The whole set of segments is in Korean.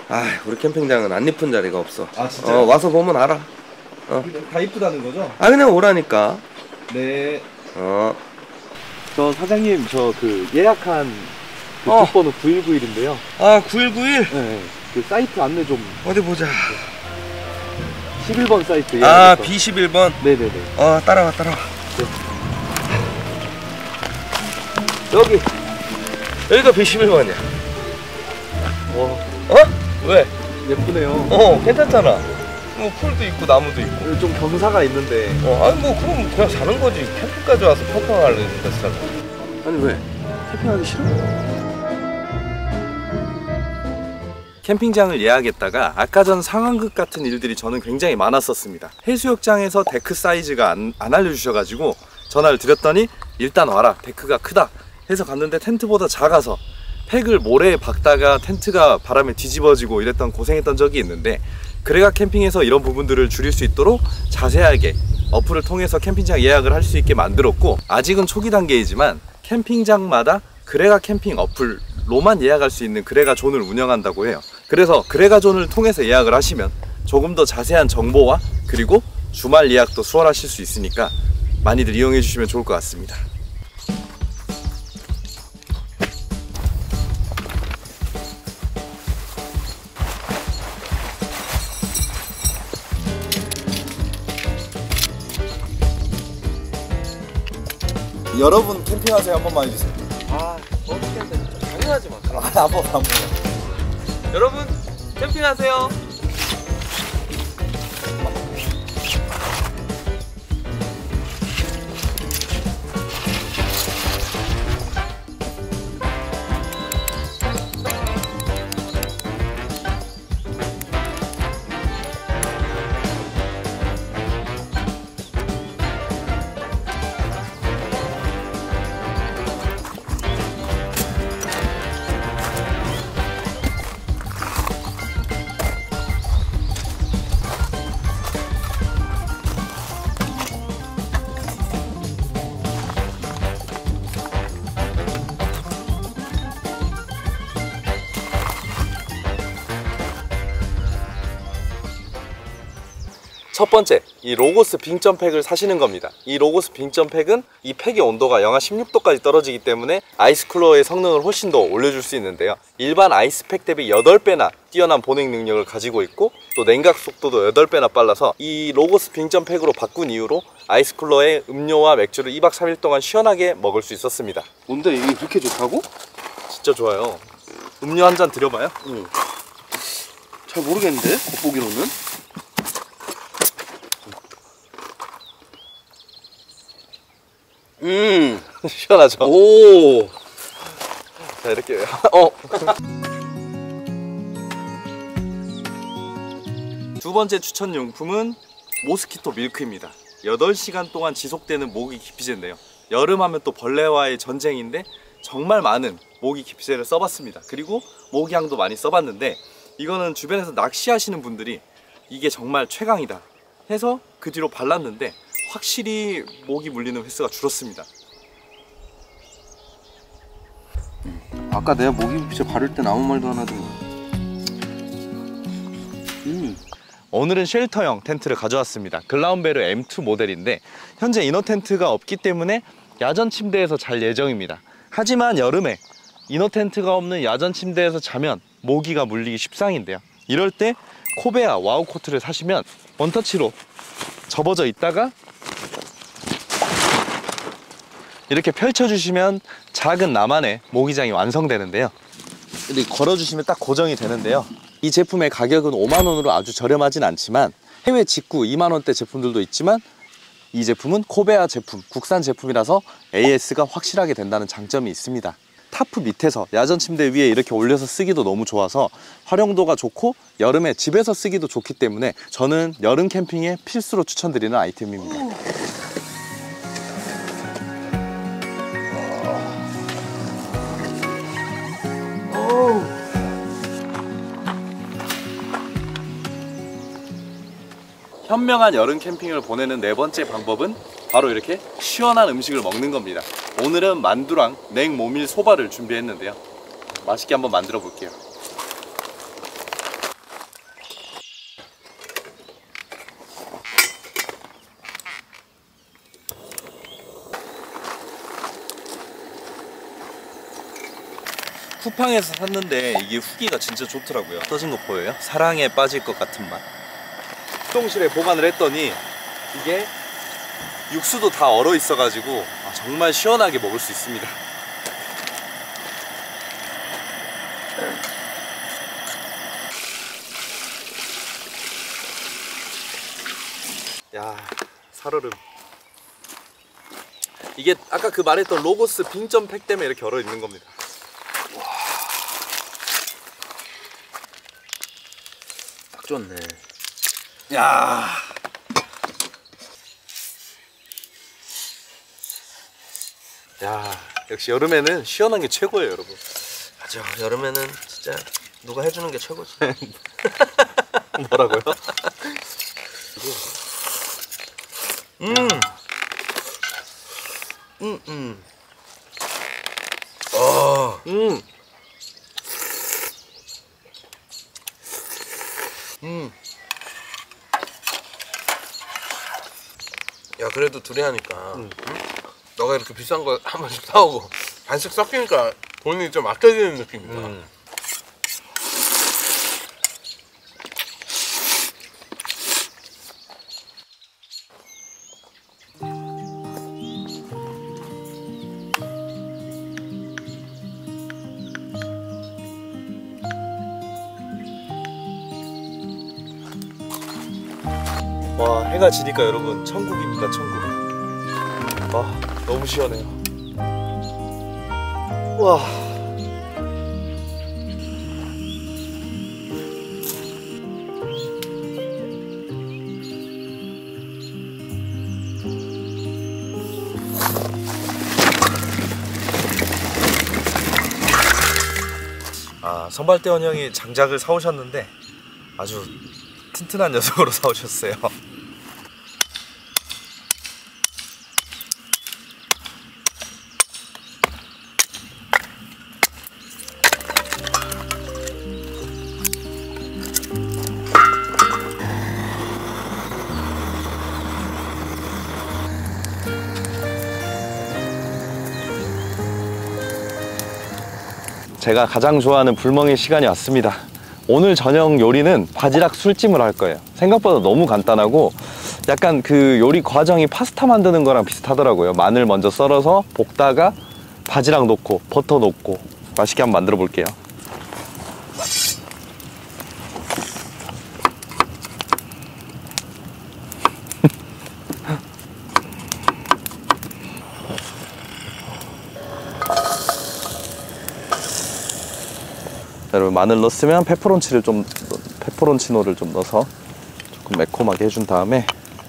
아, 우리 캠핑장은 안 이쁜 자리가 없어. 아, 진짜요? 와서 보면 알아. 다 이쁘다는 거죠? 아, 그냥 오라니까. 네. 저 사장님, 저 그 예약한 그 국번호 9191인데요. 아, 9191? 네. 그 사이트 안내 좀. 어디 보자. 11번 사이트. 아, B11번? 네네네. 따라와. 네. 여기가 B11번이야. 왜? 예쁘네요. 괜찮잖아. 뭐 풀도 있고 나무도 있고. 좀 경사가 있는데. 아니 뭐 그럼 그냥 사는 거지. 캠핑까지 와서 평평하려는 데잖아. 아니 왜? 캠핑하기 싫어? 캠핑장을 예약했다가 아까 전 상황극 같은 일들이 저는 굉장히 많았었습니다. 해수욕장에서 데크 사이즈가 안 알려주셔가지고 전화를 드렸더니 일단 와라, 데크가 크다 해서 갔는데 텐트보다 작아서 팩을 모래에 박다가 텐트가 바람에 뒤집어지고 이랬던 고생했던 적이 있는데, 그레가 캠핑에서 이런 부분들을 줄일 수 있도록 자세하게 어플을 통해서 캠핑장 예약을 할 수 있게 만들었고, 아직은 초기 단계이지만 캠핑장마다 그레가 캠핑 어플로만 예약할 수 있는 그레가 존을 운영한다고 해요. 그래서 그레가 존을 통해서 예약을 하시면 조금 더 자세한 정보와 그리고 주말 예약도 수월하실 수 있으니까 많이들 이용해 주시면 좋을 것 같습니다. 여러분 캠핑하세요 한 번만 해주세요. 어떻게 한다. 당연하지 마. 안 먹어. 여러분 캠핑하세요. 첫 번째, 이 로고스 빙점팩을 사시는 겁니다. 이 로고스 빙점팩은 이 팩의 온도가 영하 16도까지 떨어지기 때문에 아이스쿨러의 성능을 훨씬 더 올려줄 수 있는데요, 일반 아이스팩 대비 8배나 뛰어난 보냉 능력을 가지고 있고 또 냉각 속도도 8배나 빨라서 이 로고스 빙점팩으로 바꾼 이후로 아이스쿨러에 음료와 맥주를 2박 3일 동안 시원하게 먹을 수 있었습니다. 뭔데 이게 그렇게 좋다고? 진짜 좋아요. 음료 한 잔 드려봐요. 잘 모르겠는데 겉보기로는. 시원하죠? 오. 자, 이렇게 두 번째 추천 용품은 모스키토 밀크입니다. 8시간 동안 지속되는 모기 기피제인데요, 여름하면 또 벌레와의 전쟁인데 정말 많은 모기 기피제를 써봤습니다. 그리고 모기향도 많이 써봤는데 이거는 주변에서 낚시하시는 분들이 이게 정말 최강이다 해서 그 뒤로 발랐는데 확실히 모기 물리는 횟수가 줄었습니다. 아까 내가 모기피자 바를 땐 아무 말도 안 하더니. 오늘은 쉘터형 텐트를 가져왔습니다. 글라운베르 M2 모델인데 현재 이너 텐트가 없기 때문에 야전 침대에서 잘 예정입니다. 하지만 여름에 이너 텐트가 없는 야전 침대에서 자면 모기가 물리기 십상인데요, 이럴 때 코베아 와우 코트를 사시면 원터치로 접어져 있다가 이렇게 펼쳐주시면 작은 나만의 모기장이 완성되는데요, 이렇게 걸어주시면 딱 고정이 되는데요, 이 제품의 가격은 5만원으로 아주 저렴하진 않지만 해외 직구 2만원대 제품들도 있지만 이 제품은 코베아 제품, 국산 제품이라서 AS가 확실하게 된다는 장점이 있습니다. 타프 밑에서 야전 침대 위에 이렇게 올려서 쓰기도 너무 좋아서 활용도가 좋고 여름에 집에서 쓰기도 좋기 때문에 저는 여름 캠핑에 필수로 추천드리는 아이템입니다. 현명한 여름 캠핑을 보내는 네 번째 방법은 바로 이렇게 시원한 음식을 먹는 겁니다. 오늘은 만두랑 냉모밀 소바를 준비했는데요, 맛있게 한번 만들어 볼게요. 쿠팡에서 샀는데 이게 후기가 진짜 좋더라고요. 떠진 거 보여요? 사랑에 빠질 것 같은 맛. 숙동실에 보관을 했더니 이게 육수도 다 얼어 있어가지고 정말 시원하게 먹을 수 있습니다. 야, 살얼음. 이게 아까 그 말했던 로고스 빙점 팩 때문에 이렇게 얼어 있는 겁니다. 딱 좋네. 야, 야, 역시 여름에는 시원한 게 최고예요, 여러분. 맞아. 여름에는 진짜 누가 해주는 게 최고지. 뭐라고요? 야, 그래도 둘이 하니까 너가 이렇게 비싼 거 한 번씩 사오고 반씩 섞이니까 돈이 좀 아껴지는 느낌이다. 와, 해가 지니까 여러분 천국입니다, 천국. 와, 너무 시원해요. 와. 선발대원 형이 장작을 사오셨는데 아주 튼튼한 녀석으로 사오셨어요. 제가 가장 좋아하는 불멍의 시간이 왔습니다. 오늘 저녁 요리는 바지락 술찜을 할 거예요. 생각보다 너무 간단하고 약간 그 요리 과정이 파스타 만드는 거랑 비슷하더라고요. 마늘 먼저 썰어서 볶다가 바지락 넣고 버터 넣고 맛있게 한번 만들어 볼게요. 여러분, 마늘 넣었으면 페퍼론치노를 좀 넣어서 조금 매콤하게 해준 다음에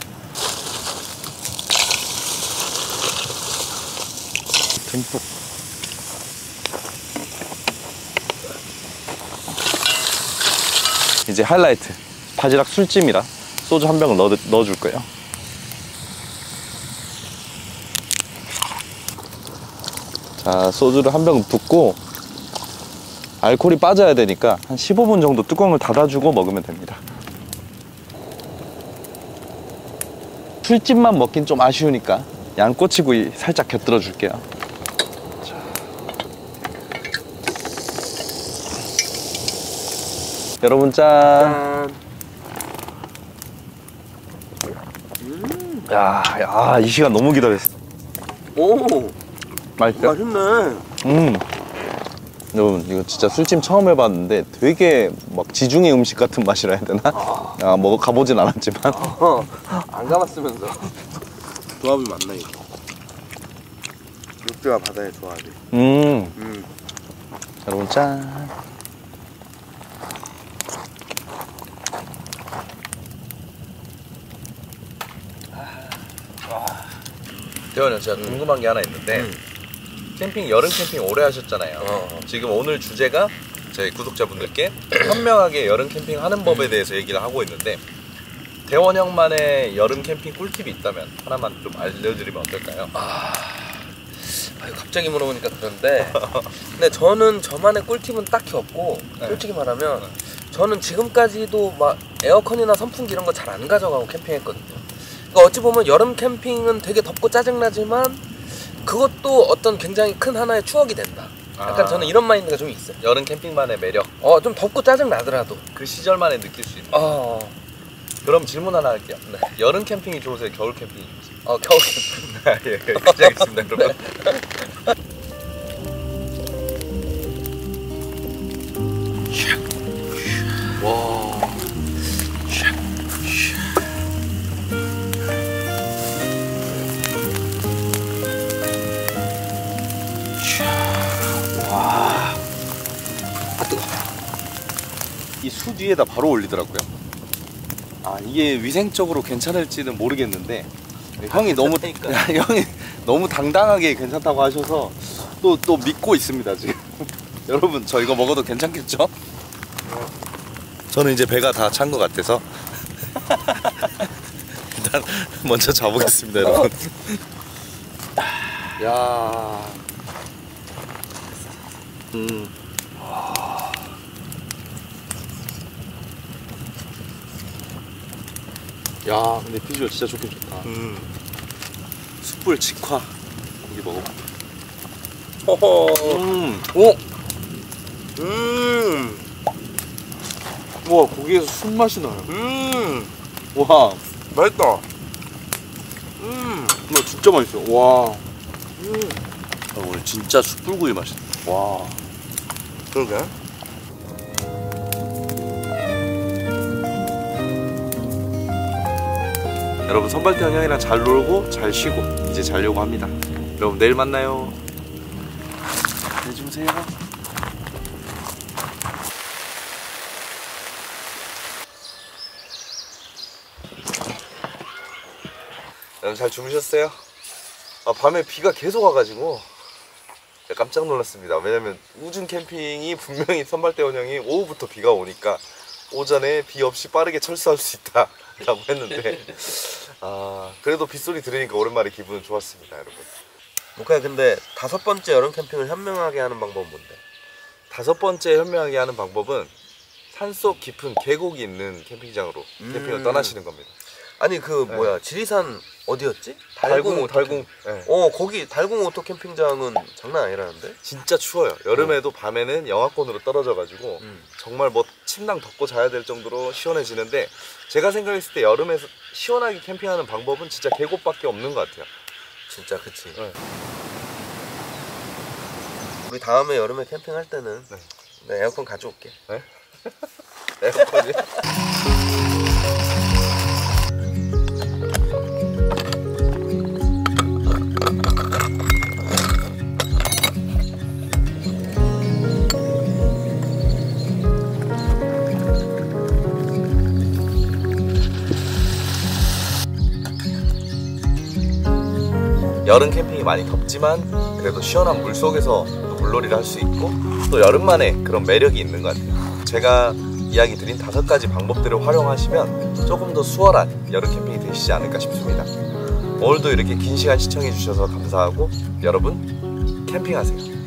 듬뿍 이제 하이라이트 바지락 술찜이라 소주 한 병을 넣어줄 거예요. 자, 소주를 한 병 붓고 알코올이 빠져야 되니까 한 15분 정도 뚜껑을 닫아주고 먹으면 됩니다. 술찜만 먹긴 좀 아쉬우니까 양꼬치구이 살짝 곁들여 줄게요. 자. 여러분 짠. 야, 이 시간 너무 기다렸어. 오, 맛있죠? 맛있네. 여러분, 이거 진짜 술찜 처음 해봤는데 되게 막 지중해 음식 같은 맛이라 해야 되나? 가보진 않았지만 안 가봤으면서 조합이 맞나 이거. 육지와 바다의 조합이. 여러분 짠. 대원 형, 제가 궁금한 게 하나 있는데 캠핑, 여름 캠핑 오래 하셨잖아요. 지금 오늘 주제가 저희 구독자분들께 현명하게 여름 캠핑 하는 법에 대해서 얘기를 하고 있는데 대원 형만의 여름 캠핑 꿀팁이 있다면 하나만 좀 알려드리면 어떨까요? 갑자기 물어보니까 그런데 근데 저는 저만의 꿀팁은 딱히 없고 솔직히 말하면 저는 지금까지도 막 에어컨이나 선풍기 이런 거 잘 안 가져가고 캠핑했거든요. 그러니까 어찌 보면 여름 캠핑은 되게 덥고 짜증나지만 그것도 어떤 굉장히 큰 하나의 추억이 된다. 약간 저는 이런 마인드가 좀 있어요. 여름 캠핑만의 매력. 좀 덥고 짜증 나더라도. 그 시절만에 느낄 수 있는. 그럼 질문 하나 할게요. 네. 여름 캠핑이 좋으세요? 겨울 캠핑이 좋으세요? 겨울 캠핑. 예, 시작했습니다, 여러분. 와. 와. 아, 뜨거. 이 수 뒤에다 바로 올리더라고요. 아, 이게 위생적으로 괜찮을지는 모르겠는데 형이 너무 형이 너무 당당하게 괜찮다고 하셔서 또 믿고 있습니다 지금. 여러분, 저 이거 먹어도 괜찮겠죠? 저는 이제 배가 다 찬 것 같아서 일단 먼저 자보겠습니다, 여러분. 야, 야, 근데 비주얼 진짜 좋긴 좋다. 숯불 직화 고기 먹어봐. 오. 와, 고기에서 순맛이 나요. 와, 맛있다. 나 진짜 맛있어. 와. 오늘 진짜 숯불구이 맛있다. 와. 그러게. 여러분, 선발대원 형이랑 잘 놀고 잘 쉬고 이제 자려고 합니다. 여러분, 내일 만나요. 잘 주무세요. 여러분, 잘 주무셨어요? 밤에 비가 계속 와가지고 깜짝 놀랐습니다. 왜냐면 우중 캠핑이 분명히 선발대원 형이 오후부터 비가 오니까 오전에 비 없이 빠르게 철수할 수 있다 라고 했는데 그래도 빗소리 들으니까 오랜만에 기분은 좋았습니다, 여러분. 목화야, 근데 5번째 여름 캠핑을 현명하게 하는 방법은 뭔데? 5번째 현명하게 하는 방법은 산속 깊은 계곡이 있는 캠핑장으로 캠핑을 떠나시는 겁니다. 아니 뭐야, 지리산 어디였지? 달궁. 네. 거기 달궁 오토 캠핑장은 장난 아니라는데? 진짜 추워요. 여름에도 밤에는 영하권으로 떨어져가지고 정말 뭐 침낭 덮고 자야 될 정도로 시원해지는데, 제가 생각했을 때 여름에서 시원하게 캠핑하는 방법은 진짜 계곡밖에 없는 것 같아요. 진짜, 그치. 네. 우리 다음에 여름에 캠핑할 때는 내 에어컨 가져올게. 네? 에어컨이? 여름 캠핑이 많이 덥지만 그래도 시원한 물속에서 또 물놀이를 할 수 있고 또 여름만의 그런 매력이 있는 것 같아요. 제가 이야기 드린 5가지 방법들을 활용하시면 조금 더 수월한 여름 캠핑이 되시지 않을까 싶습니다. 오늘도 이렇게 긴 시간 시청해 주셔서 감사하고, 여러분 캠핑하세요.